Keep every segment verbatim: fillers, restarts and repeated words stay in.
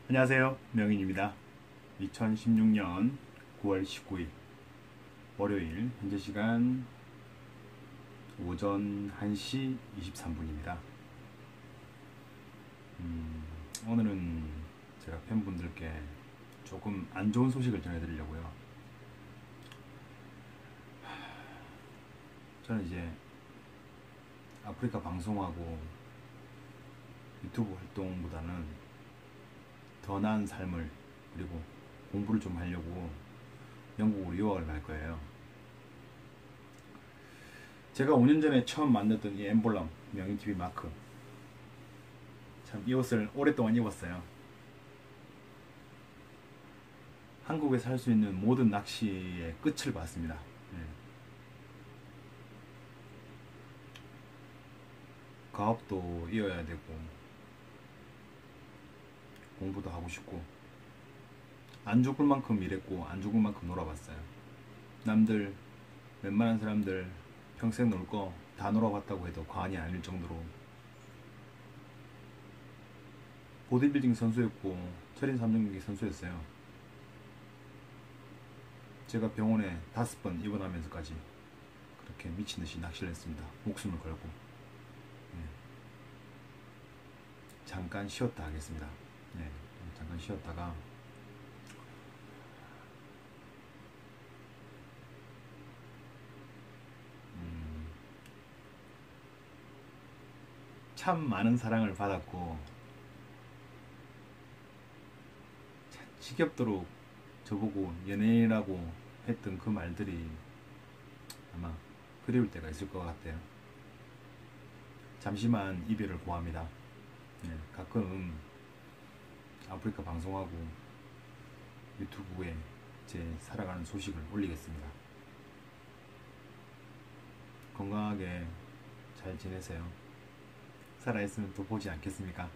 안녕하세요. 명인입니다. 이천십육 년 구월 십구일 월요일 현재 시간 오전 한 시 이십삼 분입니다. 음, 오늘은 제가 팬분들께 조금 안 좋은 소식을 전해드리려고요. 저는 이제 아프리카 방송하고 유튜브 활동보다는 더 나은 삶을, 그리고 공부를 좀 하려고 영국으로 유학을 갈 거예요. 제가 오 년 전에 처음 만났던 이 엠블럼 명인티비 마크, 참 이 옷을 오랫동안 입었어요. 한국에서 할 수 있는 모든 낚시의 끝을 봤습니다. 예. 가업도 이어야 되고 공부도 하고 싶고, 안 죽을 만큼 일했고 안 죽을 만큼 놀아봤어요. 남들, 웬만한 사람들 평생 놀 거 다 놀아봤다고 해도 과언이 아닐 정도로 보디빌딩 선수였고 철인 삼 종경기 선수였어요. 제가 병원에 다섯 번 입원하면서까지 그렇게 미친듯이 낚시를 했습니다. 목숨을 걸고. 네. 잠깐 쉬었다 하겠습니다. 네. 잠깐 쉬었다가 음, 참 많은 사랑을 받았고 지겹도록 저보고 연예인이라고 했던 그 말들이 아마 그리울 때가 있을 것 같아요. 잠시만 이별을 고합니다. 네, 가끔 아프리카 방송하고 유튜브에 제 살아가는 소식을 올리겠습니다. 건강하게 잘 지내세요. 살아있으면 또 보지 않겠습니까?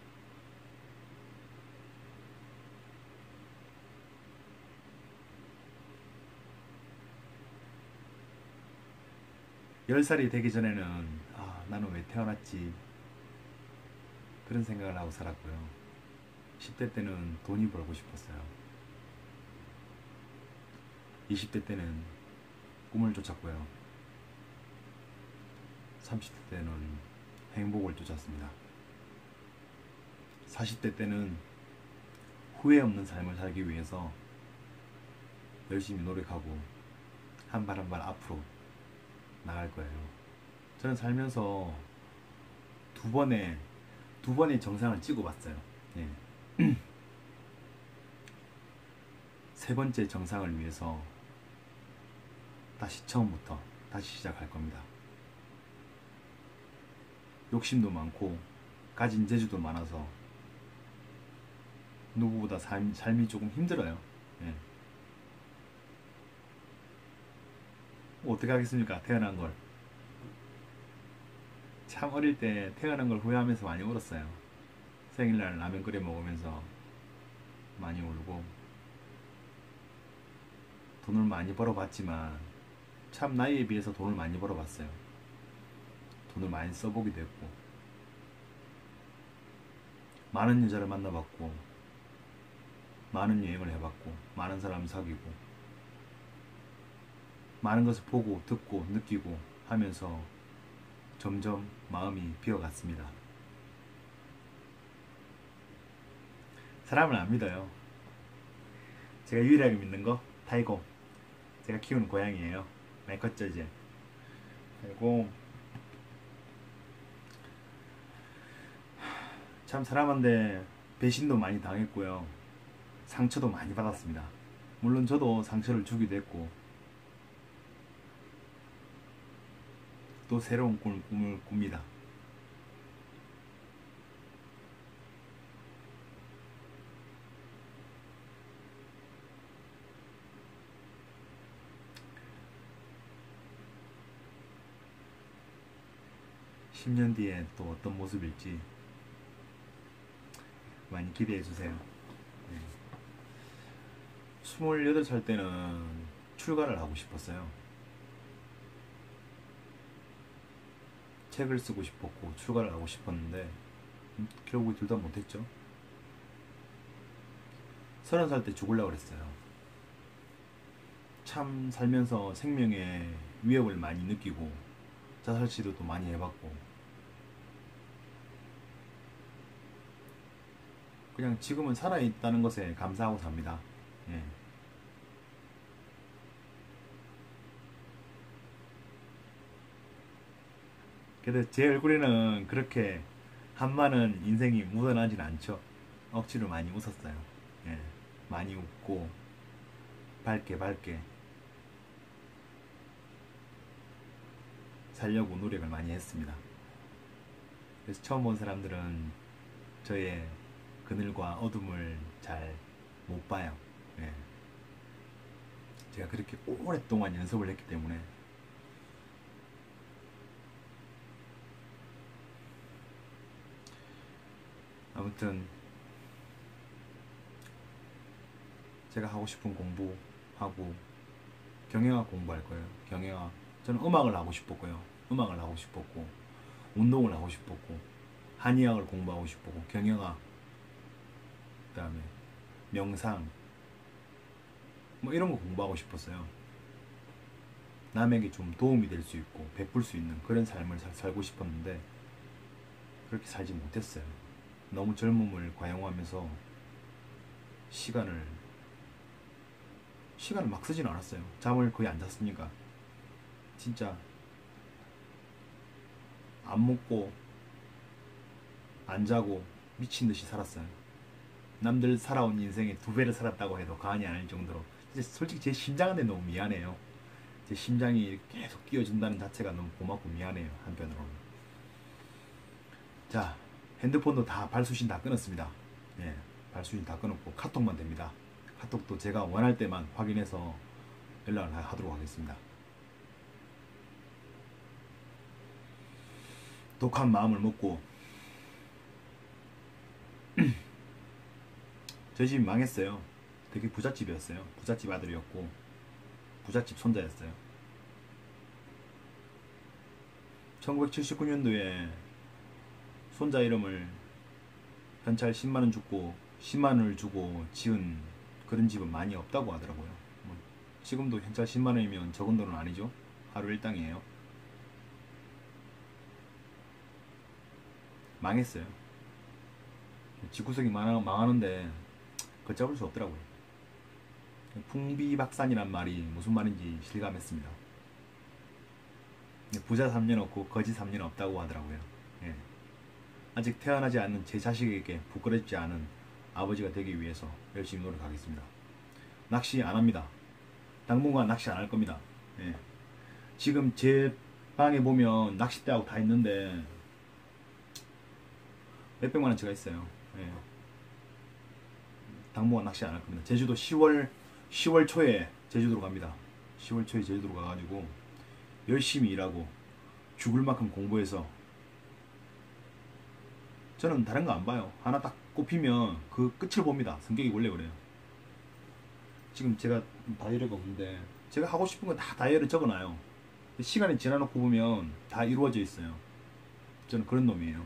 열 살이 되기 전에는 아, 나는 왜 태어났지, 그런 생각을 하고 살았고요. 십 대 때는 돈이 벌고 싶었어요. 이십 대 때는 꿈을 쫓았고요. 삼십 대 때는 행복을 쫓았습니다. 사십 대 때는 후회 없는 삶을 살기 위해서 열심히 노력하고 한 발 한 발 앞으로 나갈 거예요. 저는 살면서 두 번의 두 번의 정상을 찍어봤어요. 예. 세 번째 정상을 위해서 다시 처음부터 다시 시작할 겁니다. 욕심도 많고 가진 재주도 많아서 누구보다 삶, 삶이 조금 힘들어요. 예. 뭐 어떻게 하겠습니까? 태어난 걸. 참 어릴 때 태어난 걸 후회하면서 많이 울었어요. 생일날 라면 끓여 먹으면서 많이 울고, 돈을 많이 벌어봤지만 참 나이에 비해서 돈을 많이 벌어봤어요. 돈을 많이 써보기도 했고, 많은 여자를 만나봤고, 많은 여행을 해봤고, 많은 사람 사귀고, 많은 것을 보고 듣고 느끼고 하면서 점점 마음이 비어갔습니다. 사람을 안 믿어요. 제가 유일하게 믿는 거 타이거. 제가 키우는 고양이에요. 많이 컸죠 이제. 그리고 참 사람한테 배신도 많이 당했고요. 상처도 많이 받았습니다. 물론 저도 상처를 주기도 했고, 또 새로운 꿈을, 꿈을 꿉니다. 십 년 뒤에 또 어떤 모습일지 많이 기대해 주세요. 네. 스물여덟 살 때는 출가를 하고 싶었어요. 책을 쓰고 싶었고 출가를 하고 싶었는데 음, 결국 둘 다 못했죠. 서른 살 때 죽으려고 그랬어요. 참 살면서 생명의 위협을 많이 느끼고 자살 시도도 많이 해봤고 그냥 지금은 살아있다는 것에 감사하고 삽니다. 예. 그래도 제 얼굴에는 그렇게 한많은 인생이 묻어나진 않죠. 억지로 많이 웃었어요. 예. 많이 웃고 밝게 밝게 살려고 노력을 많이 했습니다. 그래서 처음 본 사람들은 저의 그늘과 어둠을 잘 못 봐요. 예. 제가 그렇게 오랫동안 연습을 했기 때문에. 아무튼 제가 하고 싶은 공부하고 경영학 공부할 거예요. 경영학. 저는 음악을 하고 싶었고요. 음악을 하고 싶었고 운동을 하고 싶었고 한의학을 공부하고 싶었고 경영학, 그 다음에 명상 뭐 이런 거 공부하고 싶었어요. 남에게 좀 도움이 될 수 있고 베풀 수 있는 그런 삶을 살, 살고 싶었는데 그렇게 살지 못했어요. 너무 젊음을 과용하면서 시간을 시간을 막 쓰진 않았어요. 잠을 거의 안 잤으니까 진짜 안 먹고 안 자고 미친 듯이 살았어요. 남들 살아온 인생의 두 배를 살았다고 해도 과언이 아닐 정도로. 솔직히 제 심장한테 너무 미안해요. 제 심장이 계속 뛰어준다는 자체가 너무 고맙고 미안해요. 한편으로는. 자, 핸드폰도 다 발수신 다 끊었습니다. 예, 발수신 다 끊었고 카톡만 됩니다. 카톡도 제가 원할 때만 확인해서 연락을 하도록 하겠습니다. 독한 마음을 먹고 저희 집이 망했어요. 되게 부잣집이었어요. 부잣집 아들이었고 부잣집 손자였어요. 천구백칠십구 년도에 손자 이름을 현찰 십만 원 주고 십만 원을 주고 지은 그런 집은 많이 없다고 하더라고요. 뭐 지금도 현찰 십만 원이면 적은 돈은 아니죠. 하루 일당이에요. 망했어요. 집구석이 망하는데 걷잡을 수 없더라고요. 풍비박산이란 말이 무슨 말인지 실감했습니다. 부자 삼 년 없고 거지 삼 년 없다고 하더라고요. 예. 아직 태어나지 않는 제 자식에게 부끄럽지 않은 아버지가 되기 위해서 열심히 노력하겠습니다. 낚시 안 합니다. 당분간 낚시 안 할 겁니다. 예. 지금 제 방에 보면 낚싯대하고 다 있는데 몇백만 원치가 있어요. 예. 당분간 낚시 안 할 겁니다. 제주도 시월 시월 초에 제주도로 갑니다. 시월 초에 제주도로 가가지고 열심히 일하고 죽을 만큼 공부해서 저는 다른 거 안 봐요. 하나 딱 꼽히면 그 끝을 봅니다. 성격이 원래 그래요. 지금 제가 다이어리가 없는데 제가 하고 싶은 거 다 다이어리에 적어놔요. 시간이 지나놓고 보면 다 이루어져 있어요. 저는 그런 놈이에요.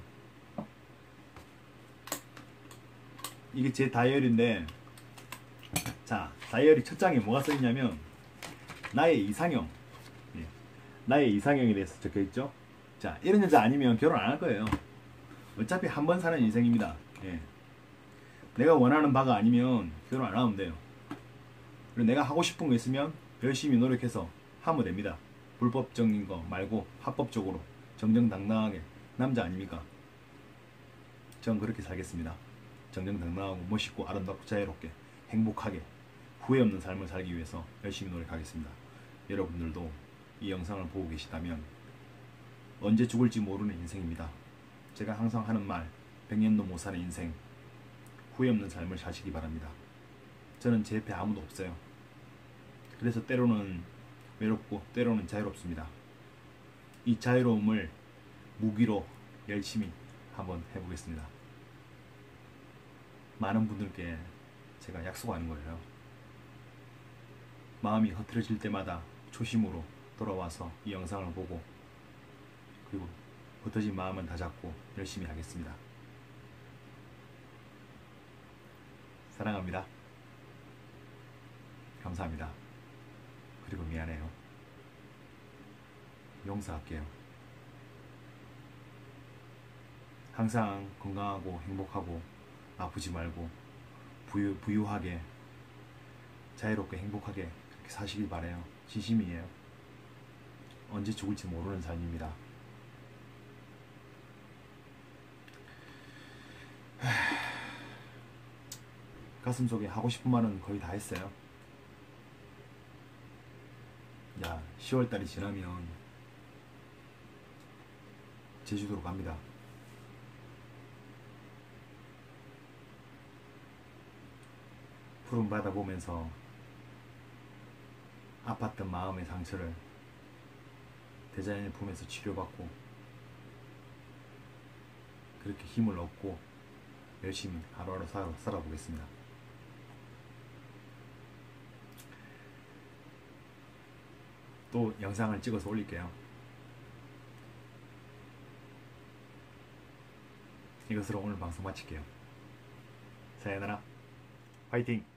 이게 제 다이어리인데, 자, 다이어리 첫 장에 뭐가 써있냐면 나의 이상형, 예. 나의 이상형에 대해서 적혀있죠. 자, 이런 여자 아니면 결혼 안 할 거예요. 어차피 한 번 사는 인생입니다. 예. 내가 원하는 바가 아니면 결혼 안 하면 돼요. 그리고 내가 하고 싶은 거 있으면 열심히 노력해서 하면 됩니다. 불법적인 거 말고 합법적으로 정정당당하게. 남자 아닙니까? 전 그렇게 살겠습니다. 정정당당하고 멋있고 아름답고 자유롭게 행복하게 후회 없는 삶을 살기 위해서 열심히 노력하겠습니다. 여러분들도 이 영상을 보고 계시다면 언제 죽을지 모르는 인생입니다. 제가 항상 하는 말, 백년도 못 사는 인생, 후회 없는 삶을 사시기 바랍니다. 저는 제 옆에 아무도 없어요. 그래서 때로는 외롭고 때로는 자유롭습니다. 이 자유로움을 무기로 열심히 한번 해보겠습니다. 많은 분들께 제가 약속하는 거예요. 마음이 흐트러질 때마다 초심으로 돌아와서 이 영상을 보고 그리고 흩어진 마음은 다잡고 열심히 하겠습니다. 사랑합니다. 감사합니다. 그리고 미안해요. 용서할게요. 항상 건강하고 행복하고 아프지 말고 부유, 부유하게 자유롭게 행복하게 그렇게 사시길 바래요. 진심이에요. 언제 죽을지 모르는 삶입니다. 가슴속에 하고 싶은 말은 거의 다 했어요. 야, 시월달이 지나면 제주도로 갑니다. 푸른 바다 보면서 아팠던 마음의 상처를 대자연의 품에서 치료받고 그렇게 힘을 얻고 열심히 하루하루 살아, 살아보겠습니다. 또 영상을 찍어서 올릴게요. 이것으로 오늘 방송 마칠게요. 사요나라. 화이팅!